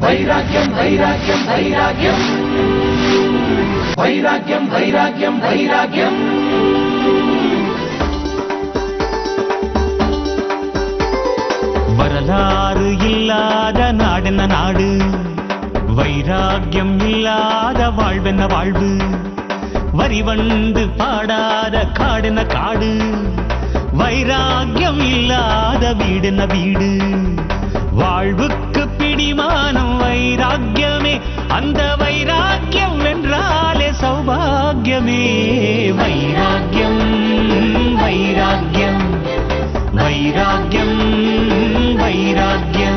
வைராக்கியம் வைராக்கியம் வைராக்கியம் வைராக்கியம் வைராக்கியம் வைராக்கியம். வரலாறு இல்லாத நாடென்ன நாடு, வைராக்கியம் இல்லாத வாழ்வென்ன வாழ்வு, வரி வந்து பாடாத காடென்ன காடு, வைராக்கியம் இல்லாத வீடென்ன வீடு. வாழ்வுக்கு பிடிமானம் வைராக்கியமே, அந்த வைராக்கியம் வென்றாலே சௌபாகியமே. வைராக்கியம் வைராக்கியம் வைராக்கியம் வைராக்கியம்.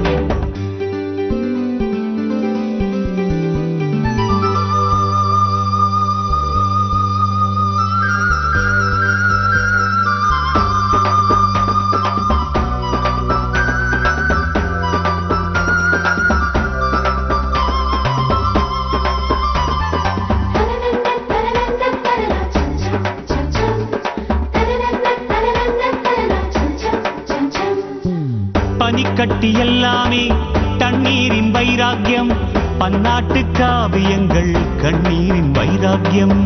பனிக்கட்டி எல்லாமே தண்ணீரின் வைராக்கியம், பன்னாட்டு காவியங்கள் கண்ணீரின் வைராக்கியம்.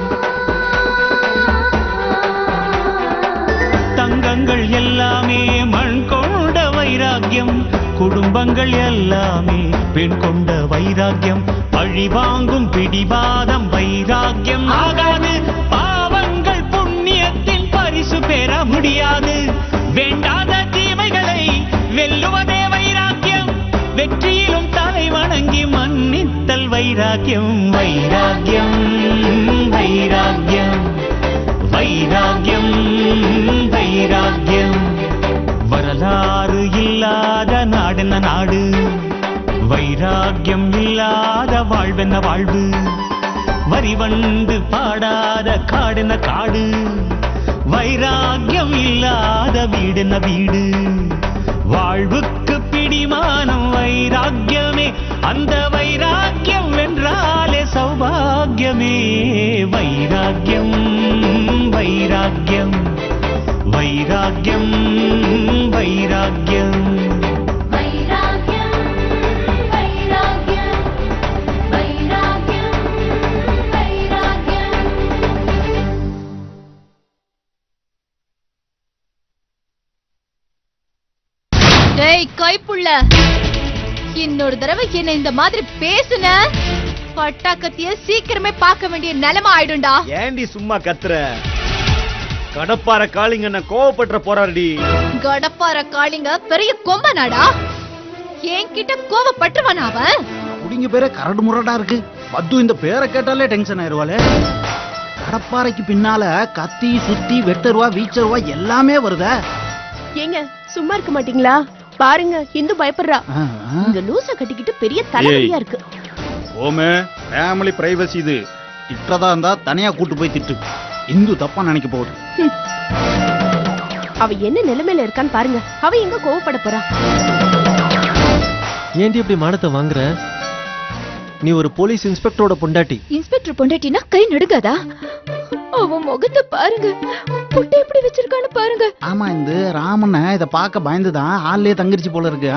தங்கங்கள் எல்லாமே மண் கொண்ட வைராக்கியம், குடும்பங்கள் எல்லாமே பெண் கொண்ட வைராக்கியம். பழி வாங்கும் பிடிவாதம் வைராக்கியம் ஆகாது, பாவங்கள் புண்ணியத்தின் பரிசு பெற முடியாது. வேண்டாத தீமைகளை வெல்லுவதே வைராக்கியம், வெற்றியிலும் தலை வணங்கி மன்னித்தல் வைராக்கியம். வைராக்கியம் வைராக்கியம் வைராக்கியம் வைராக்கியம். வரலாறு இல்லாத நாடென்ன நாடு, வைராக்கியம் இல்லாத வாழ்வென்ன வாழ்வு, வரி வந்து பாடாத காடென்ன காடு, வைராக்கியம் இல்லாத வீடென்ன வீடு. வாழ்வுக்கு பிடிமானம் வைராக்கியமே, அந்த வைராக்கியம் வென்றாலே சௌபாகியமே. வைராக்கியம் வைராக்கியம் வைராக்கியம் வைராக்கியம். கைப்புள்ள, இன்னொரு தடவை என்ன இந்த மாதிரி பேசுன, பட்டாக்கத்திய சீக்கிரமே பார்க்க வேண்டிய நிலைமை ஆயிடும்டா. ஏண்டி சும்மா கத்துற? கடப்பார காளிங்க என்ன கோவப்பட்ட போறாருடி. கடப்பார காளிங்க பெரிய கொம்பனாடா, என்கிட்ட கோவப்பட்டுவான் அவன். குடிங்க பேர கரடு முரடா இருக்கு. பத்து இந்த பேரை கேட்டாலே டென்ஷன் ஆயிருவாளே. கடப்பாறைக்கு பின்னால கத்தி சுத்தி வெட்டருவா வீச்சருவா எல்லாமே வருதா? ஏங்க சும்மா இருக்க மாட்டீங்களா? பாருங்க இந்து பயப்படுறா. இந்த லூச கட்டிக்கிட்டு பெரிய தலைவலியா இருக்கு. ஓமே ஃபேமிலி பிரைவசி இது. திட்டதா இருந்தா தனியா கூட்டு போய் திட்டு. இந்து தப்பா நினைக்க போகுது. அவ என்ன நிலைமையில இருக்கான்னு பாருங்க. அவ எங்க கோவப்பட போறா? ஏன்டி இப்படி மானத்தை வாங்குற? நீ ஒரு போலீஸ் இன்ஸ்பெக்டரோட பொண்டாட்டி. இன்ஸ்பெக்டர் பொண்டாட்டினா கை நடுங்காதா? அவன் முகத்தை பாருங்க, புட்டை எப்படி வச்சிருக்கான்னு பாருங்க. ஆமா, இந்த ராமண்ண இத பாக்க பயந்துதான் ஆள்லயே தங்கிருச்சு போல இருக்கு.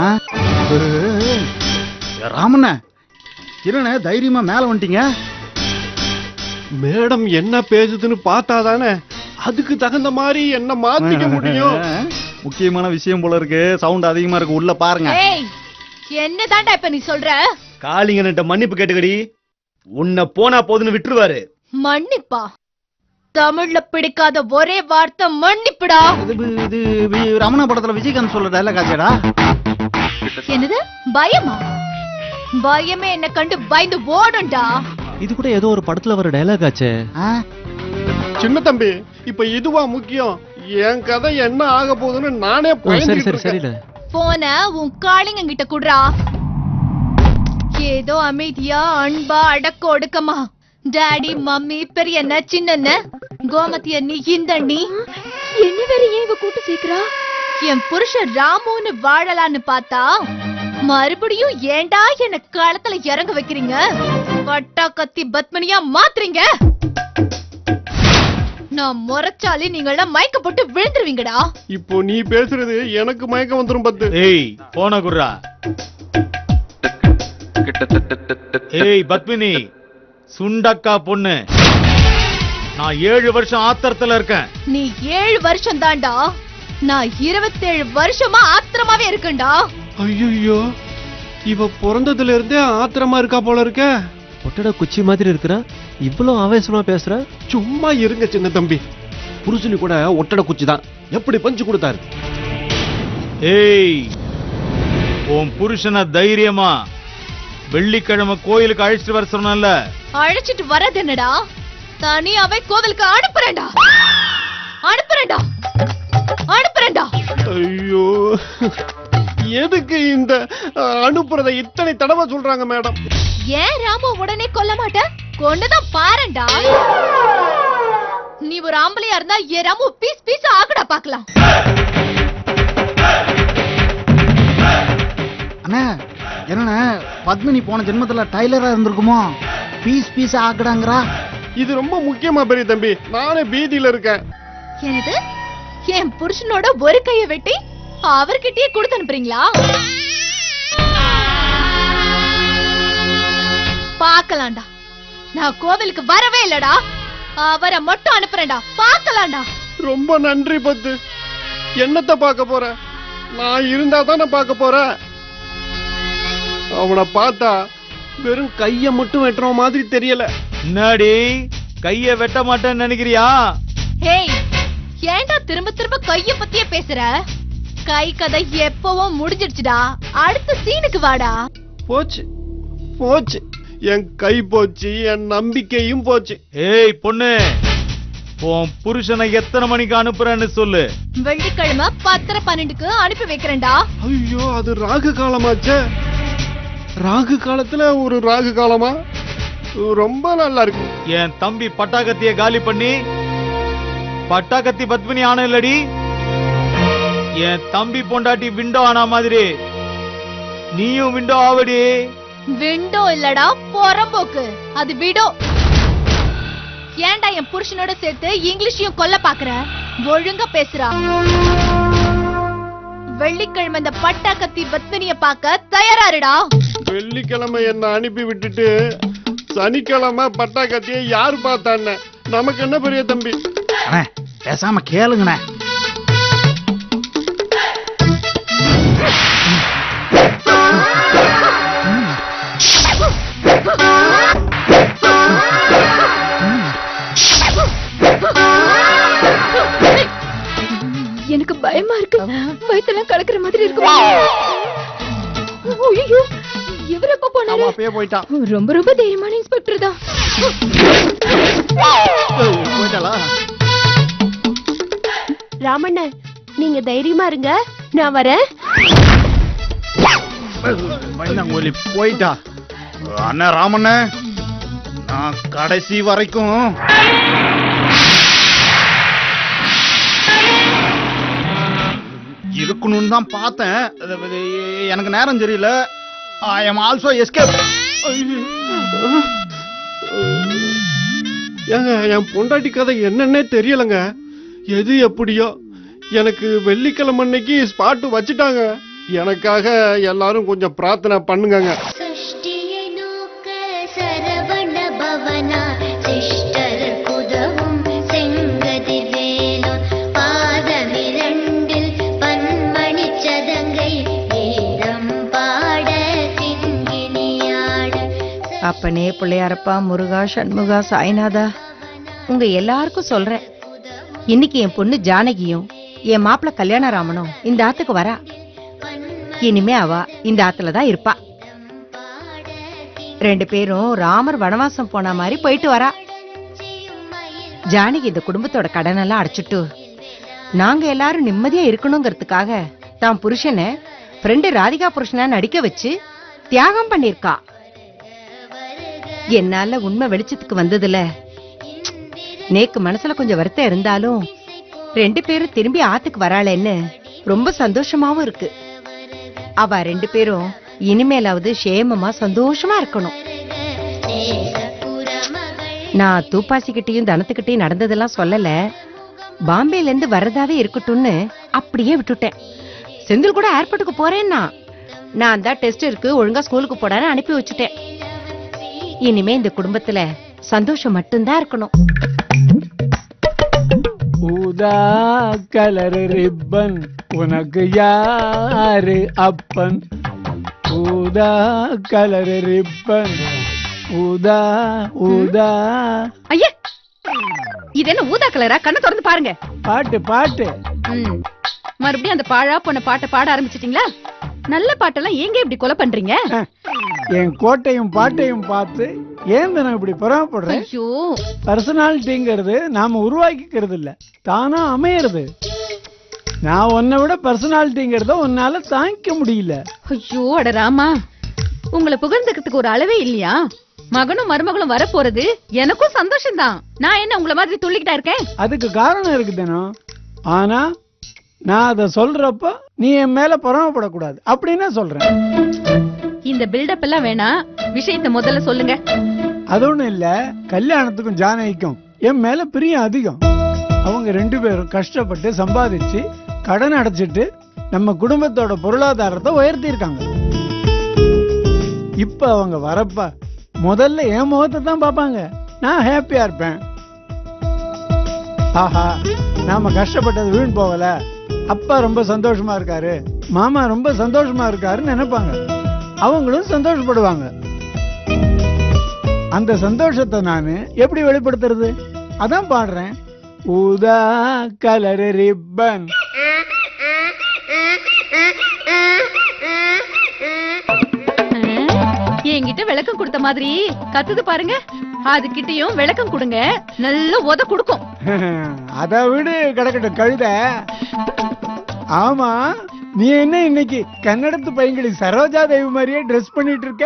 ராமண்ண இருண்ண, தைரியமா மேல வந்துட்டீங்க. மேடம் என்ன பேசுதுன்னு பார்த்தாதானே அதுக்கு தகுந்த மாதிரி என்ன மாத்திக்க முடியும். முக்கியமான விஷயம் போல இருக்கு. சவுண்ட் அதிகமா இருக்கு, உள்ள பாருங்க. என்னதான்டா இப்ப நீ சொல்ற? காளிங்கன்ட்ட மன்னிப்பு கேட்டுக்கடி, உன்னை போனா போதுன்னு விட்டுருவாரு. மன்னிப்பா? தமிழ்ல பிடிக்காத ஒரே வார்த்தை மன்னிப்புடா. இது ரமணா படத்துல விஜயகாந்த் சொல்ற டைலாக் ஆச்சேடா. என்னது பயமா? பயமே என்ன கண்டு பயந்து ஓடும்டா. இது கூட ஏதோ ஒரு படத்துல வர டைலாக் ஆச்சே. சின்ன தம்பி, இப்ப இதுவா முக்கியம்? என் கதை என்ன ஆக போகுதுன்னு நானே பயந்துட்டேன். போன உன் காளிங்க கிட்ட குடுறா. ஏதோ அமைதியா அன்பா அடக்க ஒடுக்கமா டாடி மம்மி பெரியண்ண சின்னண்ண கோமதி அண்ணி இந்த அண்ணி என்ன வேற ஏன் இவ கூட்டு சீக்கிரா? என் புருஷன் ராமுன்னு வாழலான்னு பார்த்தா மறுபடியும் ஏண்டா என்ன களத்துல இறங்க வைக்கிறீங்க? பட்டா கத்தி பத்மனியா மாத்துறீங்க. நான் முறைச்சாலே நீங்க எல்லாம் மயக்க போட்டு விழுந்துருவீங்கடா. இப்போ நீ பேசுறது எனக்கு மயக்கம் வந்துரும். பத்து ஏய் போன குர்ரா. ஏய் பத்மினி, சுண்டக்கா பொண்ணு, நான் 7 வருஷம் ஆத்திரத்துல இருக்கேன். நீ 7 வருஷம் தான்டா, நான் 27 வருஷமா ஆத்திரமாவே இருக்கேன்டா. ஐயோ, இவ பிறந்ததுல இருந்தே ஆத்திரமா இருக்கா போல இருக்க. ஒட்டட குச்சி மாதிரி இருக்கிறா, இவ்வளவு ஆவேசமா பேசுற. சும்மா இருங்க சின்ன தம்பி. புருஷனி கூட ஒட்டட குச்சி தான், எப்படி பஞ்சு கொடுத்தாரு. ஏய், உன் புருஷனை தைரியமா வெள்ளிக்கிழமை கோயிலுக்கு அழைச்சிட்டு வர சொன்னல. அழைச்சிட்டு வரது என்னடா, தனியாவே கோவிலுக்கு அனுப்புறேன்டா. ஐயோ, எதுக்கு இந்த அனுப்புறதை இத்தனை தடவை சொல்றாங்க மேடம்? ஏன் ராமு உடனே கொல்ல மாட்டேன்? கொண்டுதான் பாருடா. நீ ஒரு ஆம்பளையா இருந்தா ஏ ராமு பீஸ் பீஸ் ஆகடா பாக்கலாம். அண்ணா என்ன பத்மினி போன ஜென்மத்துல டைலரா இருந்திருக்குமோ? Piece piece ஆக்கடாங்கறா. இது ரொம்ப முக்கியமா பெரிய தம்பி, நானே பீதியில இருக்கேன். என்னது, என் புருஷனோட ஒரு கைய வெட்டி அவர்கிட்டயே கொடுத்து அனுப்புறீங்களா? பாக்கலாம்டா, நான் கோவிலுக்கு வரவே இல்லடா, அவரை மட்டும் அனுப்புறேன்டா. பாக்கலாம்டா. ரொம்ப நன்றி பத்து. என்னத்த பார்க்க போற? நான் இருந்தா தானே பார்க்க போறேன். அவனை பார்த்தா வெறும் கைய மட்டும் வெட்டுற மாதிரி தெரியல. என்னடி, கைய வெட்ட மாட்டேன்னு நினைக்கிறியா? ஹேய், ஏன்டா திரும்ப திரும்ப கைய பத்தியே பேசுற? கை கதை எப்பவும் முடிஞ்சிடுச்சுடா. அடுத்த சீனுக்கு வாடா. போச்சு போச்சு, என் கை போச்சு, என் நம்பிக்கையும் போச்சு. ஏய் பொண்ணு, உன் புருஷனை எத்தனை மணிக்கு அனுப்புறேன்னு சொல்லு. வெள்ளிக்கிழமை 10:12க்கு அனுப்பி வைக்கிறேன்டா. ஐயோ, அது ராகு காலமாச்சே. ராகு காலத்துல ஒரு ராகு காலமா? ரொம்ப நல்லா இருக்கு. என் தம்பி பட்டாக்கத்திய காலி பண்ணி பட்டாக்கத்தி பத்மினி ஆன இல்லடி, என் தம்பி பொண்டாட்டி விண்டோ ஆனா மாதிரி நீயும் விண்டோ ஆவடி. விண்டோ இல்லடா பொறம்போக்கு, அது விடோ. ஏன்டா என் புருஷனோட சேர்த்து இங்கிலீஷையும் கொல்ல பாக்குற? ஒழுங்கா பேசுறா. வெள்ளிக்கிழமை இந்த பட்டாக்கத்தி பத்மினிய பார்க்க தயாராருடா. வெள்ளிக்கிழமை என்ன அனுப்பி விட்டுட்டு சனிக்கிழமை பட்டாக்கத்தியை யாரு பார்த்தான்னு நமக்கு என்ன பெரிய தம்பி? பேசாம கேளுங்கண்ணே. எனக்கு பயமா இருக்கு, வயித்தெல்லாம் கலக்குற மாதிரி இருக்கு. ஐயோ, இவர எப்ப போனாரு? அப்பயே போயிட்டான். ரொம்ப ரொம்ப தைரியமான இன்ஸ்பெக்டர் தான். போயிட்டாளா? ராமண்ண, நீங்க தைரியமா இருங்க, நான் வரேன். மைனாங்கோலி போயிட்டா. அண்ணா ராமண்ண, நான் கடைசி வரைக்கும் இருக்கணும்னு தான் பார்த்தேன். எனக்கு நேரம் தெரியல. I am also escape. ஏங்க, என் பொண்டாட்டி கதை என்னன்னே தெரியலங்க. எது எப்படியோ எனக்கு வெள்ளிக்கிழமை அன்னைக்கு ஸ்பாட் வச்சுட்டாங்க. எனக்காக எல்லாரும் கொஞ்சம் பிரார்த்தனை பண்ணுங்க. அப்பனே, பிள்ளையாரப்பா, முருகா, சண்முகா, சாய்நாதா, உங்க எல்லாருக்கும் சொல்றேன், இன்னைக்கு என் பொண்ணு ஜானகியும் என் மாப்பிள்ள கல்யாணராமனும் இந்த ஆத்துக்கு வரா. இனிமே அவ இந்த ஆத்துலதான் இருப்பா. 2 பேரும் ராமர் வனவாசம் போன மாதிரி போயிட்டு வரா. ஜானகி இந்த குடும்பத்தோட கடனெல்லாம் அடைச்சிட்டு நாங்க எல்லாரும் நிம்மதியா இருக்கணுங்கிறதுக்காக தான் புருஷனை ஃப்ரெண்டு ராதிகா புருஷனா நடிக்க வச்சு தியாகம் பண்ணிருக்கா. என்னால உண்மை வெளிச்சத்துக்கு வந்ததுல நேக்கு மனசுல கொஞ்சம் வருத்தம் இருந்தாலும் 2 பேரும் திரும்பி ஆத்துக்கு வராளேன்னு ரொம்ப சந்தோஷமாவும் இருக்கு. அவ 2 பேரும் இனிமேலாவது சேமமா சந்தோஷமா இருக்கணும். நான் தூப்பாசிக்கிட்டையும் தனத்துக்கிட்டையும் நடந்ததெல்லாம் சொல்லல. பாம்பேல இருந்து வர்றதாவே இருக்கட்டும்னு அப்படியே விட்டுட்டேன். செந்தில் கூட ஏர்போர்ட்டுக்கு போறேன்னா நான் தான் டெஸ்ட் இருக்கு ஒழுங்கா ஸ்கூலுக்கு போடான்னு அனுப்பி வச்சுட்டேன். இனிமே இந்த குடும்பத்துல சந்தோஷம் மட்டும்தான் இருக்கணும். ஊதா கலர் ரிப்பன் உனக்கு யாரு அப்பன்? ஊதா கலர் ரிப்பன் ஊதா ஊதா. ஐயா, இது என்ன ஊதா கலரா? கண்ணை திறந்து பாருங்க. பாட்டு பாட்டு. மறுபடியும் அந்த பாழா போன பாட்டை பாட ஆரம்பிச்சிட்டீங்களா? நல்ல பாட்டெல்லாம் ஏங்க இப்படி கொலை பண்றீங்க? என் கோட்டையும் பாட்டையும் பார்த்து ஏன் நான் இப்படி பொறாமப்படுறேன்? ஐயோ, பர்சனாலிட்டிங்கிறது நாம உருவாக்கிக்கிறது இல்ல, தானா அமையறது. நான் உன்னை விட பர்சனாலிட்டிங்கிறத உன்னால தாங்கிக்க முடியல. ஐயோ அட ராமா, உங்களை புகழ்ந்துக்கிறதுக்கு ஒரு அளவே இல்லையா? மகனும் மருமகளும் வர போறது எனக்கும் சந்தோஷம் தான். நான் என்ன உங்களை மாதிரி துள்ளிக்கிட்டா இருக்கேன்? அதுக்கு காரணம் இருக்குதேனோ. ஆனா நான் அத சொல்றப்ப நீ என் மேல பொறாமப்படக்கூடாது அப்படின்னு சொல்றேன். இந்த பில்டப் எல்லாம் வேணாம், விஷயத்தை முதல்ல சொல்லுங்க. அது ஒண்ணும் இல்ல, கல்யாணத்துக்கும் ஜானகிக்கும் என் மேல பிரியம் அதிகம். அவங்க 2 பேரும் கஷ்டப்பட்டு சம்பாதிச்சு கடன் அடைச்சிட்டு நம்ம குடும்பத்தோட பொருளாதாரத்தை உயர்த்தி இருக்காங்க. இப்ப அவங்க வரப்ப முதல்ல என் முகத்தை தான் பாப்பாங்க. நான் ஹாப்பியா இருப்பேன். ஆஹா, நாம கஷ்டப்பட்டது வீண் போகல, அப்பா ரொம்ப சந்தோஷமா இருக்காரு, மாமா ரொம்ப சந்தோஷமா இருக்காருன்னு நினைப்பாங்க. அவங்களும் சந்தோஷப்படுவாங்க. அந்த சந்தோஷத்தை நான் எப்படி வெளிப்படுத்துறது? அதான் பாடுறேன். ஊதா கலர் ரிப்பன். என்கிட்ட விளக்கம் கொடுத்த மாதிரி கத்துது பாருங்க. அதுகிட்டயும் விளக்கம் கொடுங்க, நல்ல உத கொடுக்கும். அத விடு, கிடக்கட்டும் கழுத. ஆமா, நீ என்ன இன்னைக்கு கன்னடத்து பையன்களி சரோஜா தேவி மாதிரியே ட்ரெஸ் பண்ணிட்டு இருக்க?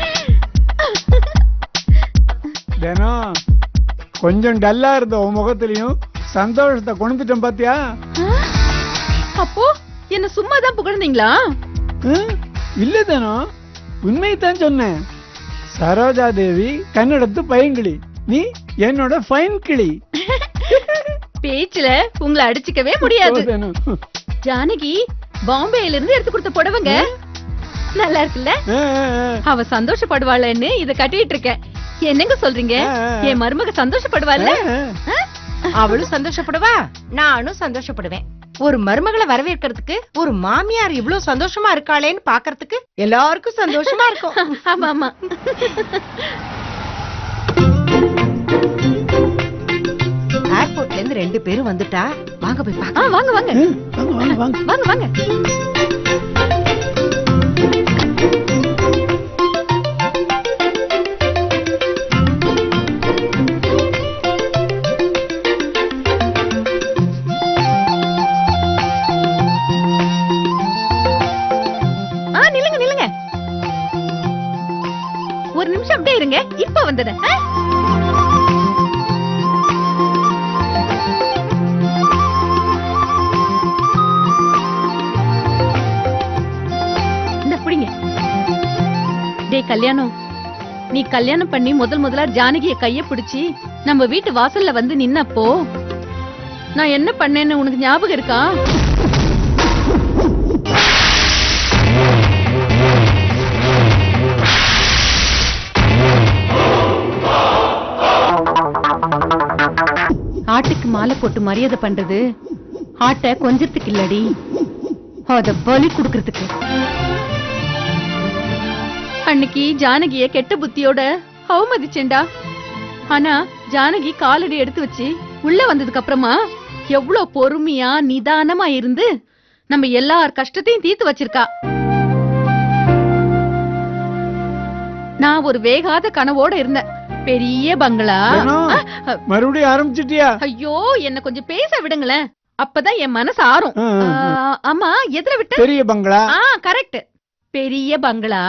தினம் கொஞ்சம் டல்லா இருந்த உன் முகத்திலையும் சந்தோஷத்தை கொண்டுட்டேன் பாத்தியா? அப்போ என்ன சும்மா தான் புகழ்ந்தீங்களா? இல்ல தினம், உண்மைதான் சொன்னேன். சரோஜா தேவி கன்னடத்து பையன்கிளி, நீ என்னோட ஃபைன் கிளி. பேச்சுல உங்களை அடிச்சுக்கவே முடியாது. ஜானகி பாம்பேல இருந்து எடுத்து கொடுத்த புடவைங்க நல்லா இருக்குல்ல? அவ சந்தோஷப்படுவாளன்னு இத கட்டிட்டு இருக்கேன். என்னங்க சொல்றீங்க? என் மருமக சந்தோஷப்படுவாள். அவளும் சந்தோஷப்படுவா, நானும் சந்தோஷப்படுவேன். ஒரு மருமகளை வரவேற்கிறதுக்கு ஒரு மாமியார் இவ்வளவு சந்தோஷமா இருக்காளேன்னு பாக்குறதுக்கு எல்லாருக்கும் சந்தோஷமா இருக்கும். ஆமா ஆமா. ஏர்போர்ட்ல இருந்து 2 பேரும் வந்துட்டா, வாங்க போய் பாக்கலாம். வாங்க வாங்க வாங்க வாங்க. நில்லுங்க நில்லுங்க, ஒரு நிமிஷம் அப்படியே இருங்க, இப்ப வந்துடுறேன். கல்யாணம், நீ கல்யாணம் பண்ணி முதலா ஜானகிய கைய பிடிச்சி நம்ம வீட்டு வாசல்ல வந்து நின்னப்போ நான் என்ன பண்ணேன்னு உனக்கு ஞாபகம் இருக்கா? ஆட்டுக்கு மாலை போட்டு மரியாதை பண்றது ஆட்டை கொஞ்சத்துக்கு இல்லடி, அத பலி குடுக்கறதுக்கு. அன்னைக்கு ஜானகிய கெட்ட புத்தியோட அவமதிச்சேன்டா. ஆனா ஜானகி காலடி எடுத்து வச்சு உள்ள வந்ததுக்கு அப்புறமா எவ்வளவு பொறுமையா நிதானமா இருந்து நம்ம எல்லார் கஷ்டத்தையும் தீர்த்து வச்சிருக்கா. நான் ஒரு வேகாத கனவோட இருந்தேன். பெரிய பங்களா. மறுபடியும் ஆரம்பிச்சிட்டியா? ஐயோ, என்ன கொஞ்சம் பேச விடுங்களேன், அப்பதான் என் மனசு ஆறும். ஆமா, எதுல விட்டு? பெரிய பங்களா. கரெக்ட், பெரிய பங்களா,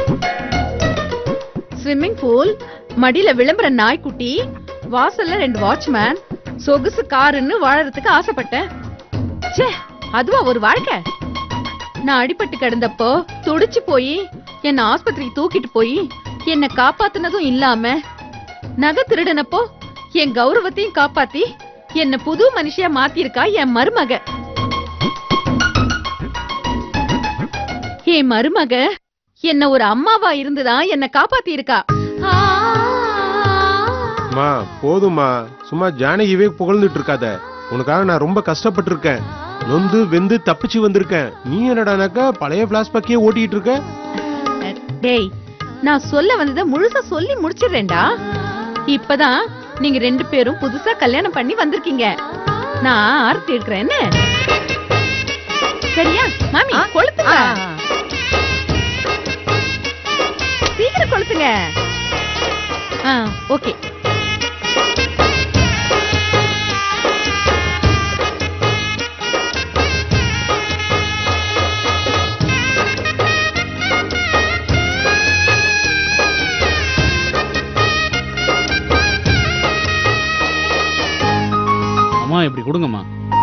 ஸ்விம்மிங் பூல், மடியில விளம்பர நாய்க்குட்டி, வாசல்ல 2 வாட்ச்மேன், சொகுசு காருன்னு வாழறதுக்கு ஆசைப்பட்டேன். அதுவா ஒரு வாழ்க்கை? நான் அடிபட்டு கிடந்தப்போ துடிச்சு போய் என்ன ஆஸ்பத்திரிக்கு தூக்கிட்டு போய் என்ன காப்பாத்துனதும் இல்லாம, நகை திருடனப்போ என் கௌரவத்தையும் காப்பாத்தி என்ன புது மனுஷியா மாத்திருக்கா என் மருமக. என் மருமக என்ன ஒரு அம்மாவா இருந்துதான் என்ன காப்பாத்தி இருக்கா. மா போதுமா, சும்மா ஜானகிவே புகழ்ந்துட்டு இருக்காத. உனக்காக நான் ரொம்ப கஷ்டப்பட்டு இருக்கேன், நொந்து வெந்து தப்பிச்சு வந்திருக்கேன். நீ என்னடானாக்கா பழைய பிளாஸ்பேக்கே ஓட்டிட்டு இருக்க. டேய், நான் சொல்ல வந்ததை முழுசா சொல்லி முடிச்சிடுறேன்டா. இப்பதான் நீங்க 2 பேரும் புதுசா கல்யாணம் பண்ணி வந்திருக்கீங்க. நான் ஆர்த்தி எடுக்கிறேன் என்ன? சரியா மாமி? கொளுத்துங்க, சீக்கிரம் கொளுத்துங்க. ஓகே. அம்மா இப்படி கொடுங்கம்மா.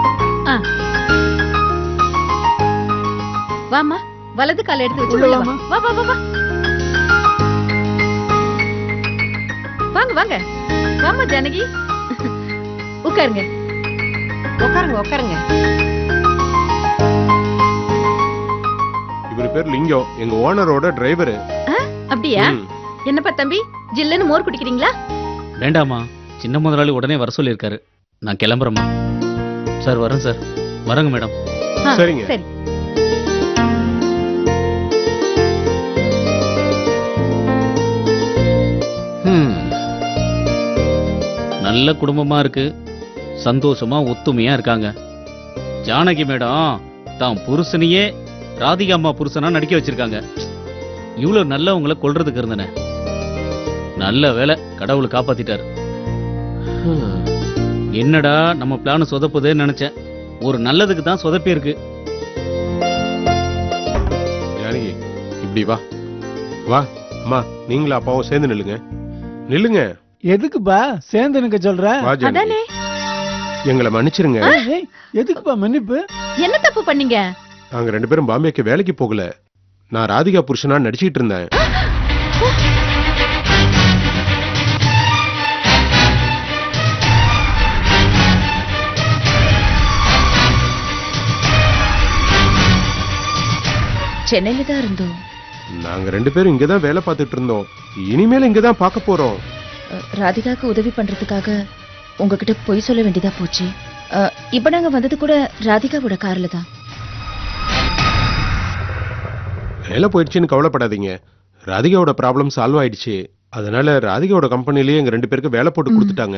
வாமா, வலது கால எடுத்து வச்சு வா வா வா வா. வாங்க வாங்க வாமா ஜானகி, உட்காருங்க உட்காருங்க உட்காருங்க. இவரு பேர் லிங்கம், எங்க ஓனரோட டிரைவர். அப்படியா? என்னப்பா தம்பி, ஜில்லுன்னு மோர் குடிக்கிறீங்களா? வேண்டாமா, சின்ன முதலாளி உடனே வர சொல்லியிருக்காரு. நான் கிளம்புறேம்மா. சார் வரேன் சார். வரங்க மேடம். சரிங்க. சரி. நல்ல குடும்பமா இருக்கு, சந்தோஷமா ஒத்துமையா இருக்காங்க. ஜானகி மேடம் தான் புருஷனையே ராதிகா அம்மா புருஷனா நடிக்க வச்சிருக்காங்க. இவ்வளவு நல்லவங்களை கொல்றதுக்கு இருந்தன. நல்ல வேலை, கடவுள் காப்பாத்திட்டாரு. என்னடா நம்ம பிளான் சொதப்புதேன்னு நினைச்சேன். ஒரு நல்லதுக்கு தான் சொதப்பி இருக்கு. ஜானகி இப்படி வா வா. அம்மா நீங்களும் அப்பாவும் சேர்ந்து நில்லுங்க. நில்லுங்க. எதுக்குப்பா சேர்ந்து நிக்க சொல்ற? அதானே. எங்களை மன்னிச்சிருங்க. எதுக்குப்பா மன்னிப்பு? என்ன தப்பு பண்ணீங்க? நாங்க 2 பேரும் பாம்பேக்கு வேலைக்கு போகல. நான் ராதிகா புருஷனா நடிச்சிட்டு இருந்தேன். சென்னையில தான் இருந்தோம். நாங்க 2 பேரும் இங்கதான் வேலை பார்த்துட்டு இருந்தோம். இனிமேல் இங்கதான் பார்க்க போறோம். ராதிகாக்கு உதவி பண்றதுக்காக உங்ககிட்ட பொய் சொல்ல வேண்டியதா போச்சு. இப்ப நாங்க வந்தது கூட ராதிகாவோட கார்ல தான். வேலை போயிடுச்சுன்னு கவலைப்படாதீங்க. ராதிகாவோட ப்ராப்ளம் சால்வ் ஆயிடுச்சு. அதனால ராதிகாவோட கம்பெனிலேயே எங்க 2 பேருக்கு வேலை போட்டு கொடுத்துட்டாங்க.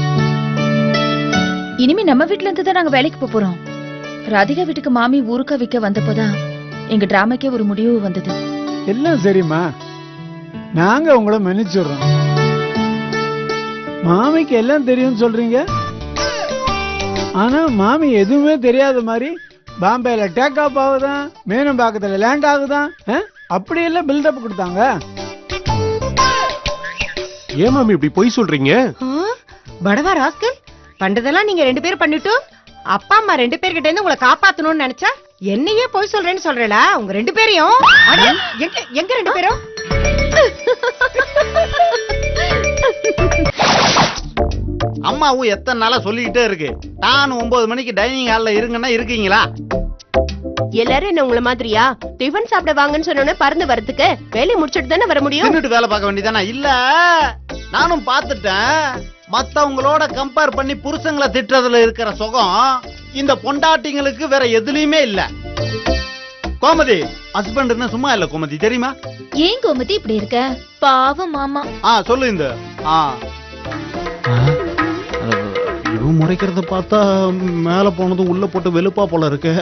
இனிமே நம்ம வீட்ல இருந்து தான் நாங்க வேலைக்கு போறோம். ராதிகா வீட்டுக்கு மாமி ஊருக்கா விக்க வந்தப்போதான் எங்க டிராமாக்கே ஒரு முடிவு வந்தது. எல்லாம் சரிம்மா, நாங்க உங்களை மன்னிச்சுடுறோம். மாமிக்கு எல்லாம் தெரியும் சொல்றீங்க, ஆனா மாமி எதுவுமே தெரியாத மாதிரி பாம்பேல டேக் ஆஃப் ஆகுதான், மேனம்பாக்கத்துல லேண்ட் ஆகுதான், அப்படி எல்லாம் பில்டப் கொடுத்தாங்க. ஏன் மாமி இப்படி பொய் சொல்றீங்க? படவா ராஸ்கல், பண்றதெல்லாம் நீங்க 2 பேரும் பண்ணிட்டு அப்பா அம்மா 2 பேர்கிட்ட இருந்து உங்களை காப்பாத்தணும்னு நினைச்சா என்னையே பொய் சொல்றேன்னு சொல்றல? உங்க 2 பேரையும் எங்க 2 பேரும்? அம்மாவும் எத்தனை நாளா சொல்லிக்கிட்டே இருக்கு, நான் 9 மணிக்கு டைனிங் ஹால்ல இருங்கன்னா இருக்கீங்களா? எல்லாரும் என்ன உங்களை மாதிரியா டிஃபன் சாப்பிட வாங்கன்னு சொன்னோன்னே பறந்து வரதுக்கு வேலையை முடிச்சிட்டு தானே வர முடியும்? நின்னுட்டு வேலை பார்க்க வேண்டியதானே? இல்ல, நானும் பார்த்துட்டேன். மத்தவங்களோட கம்பேர் பண்ணி புருஷங்களை திட்டுறதுல இருக்கிற சுகம் இந்த பொண்டாட்டிங்களுக்கு வேற எதுலயுமே இல்ல. கோமதி ஹஸ்பண்ட்னா சும்மா இல்ல கோமதி, தெரியுமா? ஏன் கோமதி இப்படி இருக்க? பாவம் மாமா. சொல்லு. இந்த இவன் முறைக்கிறத பார்த்தா மேல போனதும் உள்ள போட்டு வெளுப்பா போல இருக்கு.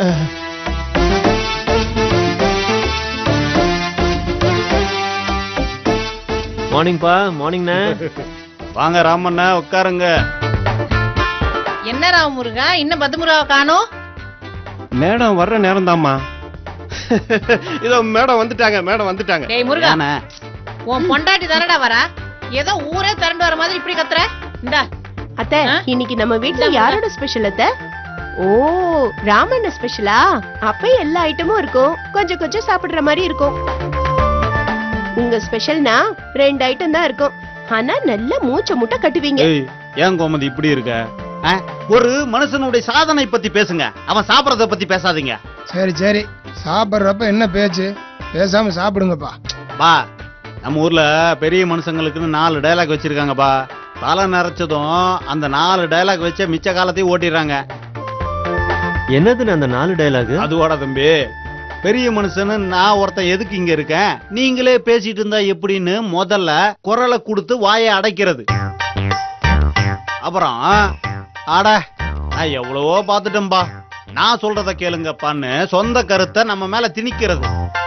மார்னிங்ப்பா. மார்னிங்ண்ணே. வாங்க ராமண்ணா, உட்காருங்க. என்ன ராமமுருகா, இன்னும் பத்முருகாவை காணோம்? மேடம் வர்ற நேரம் தாம்மா. இதோ மேடம் வந்துட்டாங்க, மேடம் வந்துட்டாங்க. டேய் முருகா, உன் பொண்டாட்டி தானடா வரா? ஏதோ ஊரே திரண்டு வர மாதிரி இப்படி கத்துற? இந்தா அத்தை, இன்னைக்கு நம்ம வீட்ல யாரோட ஸ்பெஷல் அத்தை? ஓ, ராமண்ண ஸ்பெஷலா? அப்ப எல்லா ஐட்டமும் இருக்கும், கொஞ்சம் கொஞ்சம் சாப்பிடுற மாதிரி இருக்கும். உங்க ஸ்பெஷல்னா 2 ஐட்டம் தான் இருக்கும், ஆனா நல்ல மூச்ச முட்டை கட்டுவீங்க. ஏன் கோமதி இப்படி இருக்க? ஒரு மனுஷனுடைய சாதனை பத்தி பேசுங்க, அவன் சாப்பிடறத பத்தி பேசாதீங்க. சரி சரி, சாப்பிடுறப்ப என்ன பேச்சு? பேசாம சாப்பிடுங்கப்பா. பா நம்ம ஊர்ல பெரிய மனுஷங்களுக்குன்னு 4 டயலாக் வச்சிருக்காங்கப்பா. தலை நிறைச்சதும் அந்த 4 டயலாக் வச்ச மிச்ச காலத்தையும் ஓட்டிடுறாங்க. என்னதுன்னு அந்த 4 டயலாக்? அதுவோட தம்பி, பெரிய மனுஷன்னு நான் ஒருத்தன் எதுக்கு இங்க இருக்கேன், நீங்களே பேசிட்டு இருந்தா எப்படின்னு முதல்ல குரலை கொடுத்து வாயை அடைக்கிறது. அப்புறம் ஆட நான் எவ்வளவோ பாத்துட்டேன்பா, நான் சொல்றத கேளுங்கப்பான்னு சொந்த கருத்தை நம்ம மேல திணிக்கிறது.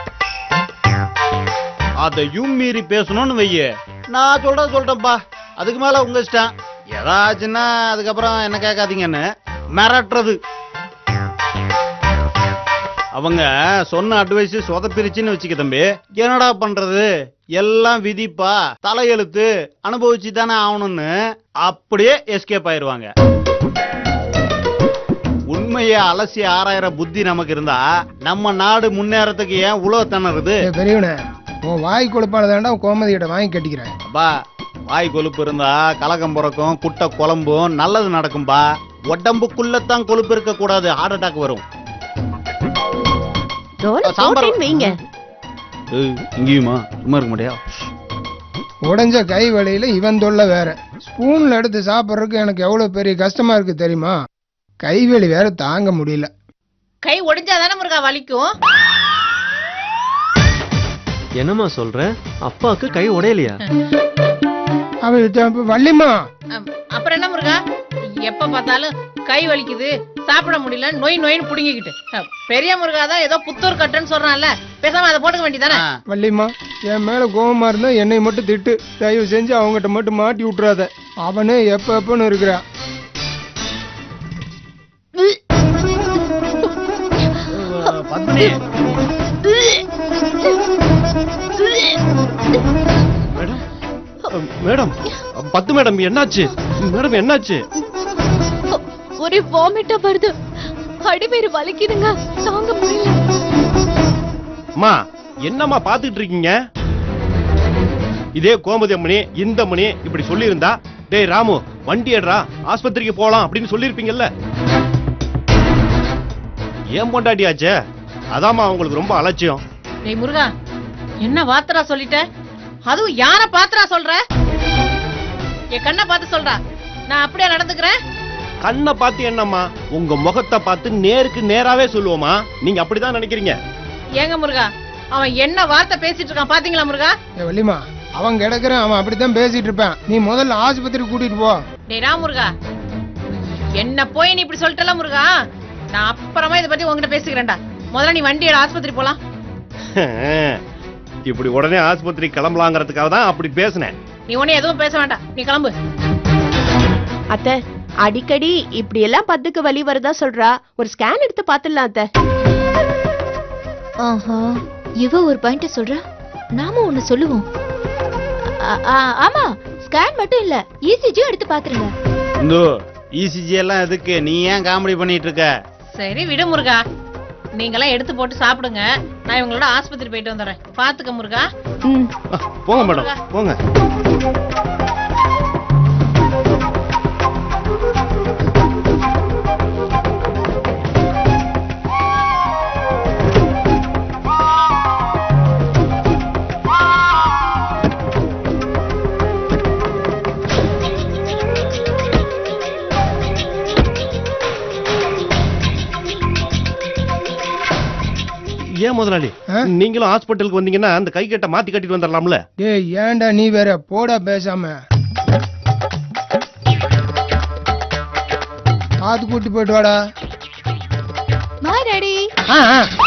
அதையும் மீறி பேசணும்னு வைய, நான் சொல்றத சொல்றேன்பா, அதுக்கு மேல உங்க இஷ்டம், ஏதாச்சுன்னா அதுக்கப்புறம் என்ன கேட்காதீங்கன்னு மிரட்டுறது. அவங்க சொன்ன அட்வைஸ் சொதப்பிருச்சுன்னு வச்சுக்க தம்பி, என்னடா பண்றது, எல்லாம் விதிப்பா, தலையெழுத்து, அனுபவிச்சு தானே ஆகணும்னு அப்படியே எஸ்கேப் ஆயிருவாங்க. உண்மையை அலசி ஆராயிற புத்தி நமக்கு இருந்தா நம்ம நாடு முன்னேறதுக்கு ஏன் உழவு திணறுது? பெரியவனே, உன் வாய் கொழுப்பானதாண்டா கோமதியிட வாங்கி கட்டிக்கிறேன். அப்பா, வாய் கொழுப்பு இருந்தா கலகம் பிறக்கும், குட்டை குழம்பும் நல்லது நடக்கும்பா. உடம்புக்குள்ளதான் கொழுப்பு இருக்க கூடாது, ஹார்ட் அட்டாக் வரும். வைங்க. இங்கேயுமா சும்மா இருக்க முடியா? உடஞ்ச கை வலியில இவன் தொல்லை வேற. ஸ்பூன்ல எடுத்து சாப்பிட்றதுக்கு எனக்கு எவ்வளவு பெரிய கஷ்டமா இருக்கு தெரியுமா? கைவலி வேற தாங்க முடியல. கை ஒடிஞ்சாதானே முருகா வலிக்கும். என்னம்மா சொல்ற? அப்பாவுக்கு கை உடையலையா? வள்ளிமா, அப்புறம் என்ன முருகா, எப்ப பார்த்தாலும் கை வலிக்குது, சாப்பிட முடியல, நோய் நோயின்னு புடுங்கிக்கிட்டு. பெரிய முருகா தான் ஏதோ புத்தூர் கட்டுன்னு சொல்றான்ல, பேசாம அதை போட்டுக்க வேண்டியதானே? வள்ளிமா, என் மேல கோபமா இருந்தா என்னை மட்டும் திட்டு, தயவு செஞ்சு அவங்ககிட்ட மட்டும் மாட்டி விட்டுறாத. அவனே எப்பன்னு இருக்கிறா. மேடம், 10 மேடம், என்னாச்சு மேடம்? என்னாச்சு? ஒரே வாமிட்டா வருது, அடிவேறு வலிக்குதுங்க, தாங்க முடியல. அம்மா, என்னம்மா பாத்துட்டு இருக்கீங்க? இதே கோமதி அம்மணி இந்த மணி இப்படி சொல்லி இருந்தா, டேய் ராமு வண்டி எடுறா ஆஸ்பத்திரிக்கு போலாம் அப்படின்னு சொல்லிருப்பீங்கல்ல. ஏன் பொண்டாட்டியாச்சே, அதாம்மா அவங்களுக்கு ரொம்ப அலட்சியம். டேய் முருகா, என்ன வார்த்தரா சொல்லிட்ட? அதுவும் யார பாத்துறா சொல்ற? என் கண்ணை பார்த்து சொல்றா, நான் அப்படியே நடந்துக்கிறேன். கண்ணை பார்த்து என்னம்மா, உங்க முகத்தை பார்த்து நேருக்கு நேராவே சொல்லுவோமா? நீங்க அப்படிதான் நினைக்கிறீங்க? ஏங்க முருகா, அவன் என்ன வார்த்தை பேசிட்டு இருக்கான் பாத்தீங்களா முருகா? வள்ளிமா, அவன் கிடக்குறான், அவன் அப்படித்தான் பேசிட்டு இருப்பான். நீ முதல்ல ஆஸ்பத்திரி கூட்டிட்டு போ. டேய் ராம் முருகா, என்ன போய் நீ இப்படி சொல்லிட்டல முருகா, நான் அப்புறமா இதை பத்தி உங்ககிட்ட பேசிக்கிறேன்டா. முதல்ல நீ வண்டியோட ஆஸ்பத்திரி போலாம். இப்படி உடனே ஆஸ்பத்திரி கிளம்பலாங்கிறதுக்காக தான் அப்படி பேசினேன். நீ உடனே எதுவும் பேச வேண்டாம், நீ கிளம்பு. அத்தை, அடிக்கடி இப்படி எல்லாம் பத்துக்கு வலி வருதா சொல்றா, ஒரு ஸ்கேன் எடுத்து பாத்துடலாம் அத்தை. ஆஹா, இவ ஒரு பாயிண்ட் சொல்றா, நாம ஒண்ணு சொல்லுவோம். ஆமா, ஸ்கேன் மட்டும் இல்ல, இசிஜி எடுத்து பாத்துருங்க. இந்த இசிஜி எல்லாம் எதுக்கு? நீ ஏன் காமெடி பண்ணிட்டு இருக்க? சரி விடு முருகா, நீங்களாம் எடுத்து போட்டு சாப்பிடுங்க, நான் இவங்களோட ஆஸ்பத்திரி போயிட்டு வந்துடுறேன். பாத்துக்க முருகா. போங்க மேடம், போங்க. ஏன் முதலாளி, நீங்களும் ஹாஸ்பிட்டலுக்கு வந்தீங்கன்னா அந்த கை கட்ட மாத்தி கட்டிட்டு வந்துடலாம்ல? டேய் ஏன்டா நீ வேற, போடா பேசாம. பாத்து கூட்டி போயிட்டு வாடா. Bye daddy.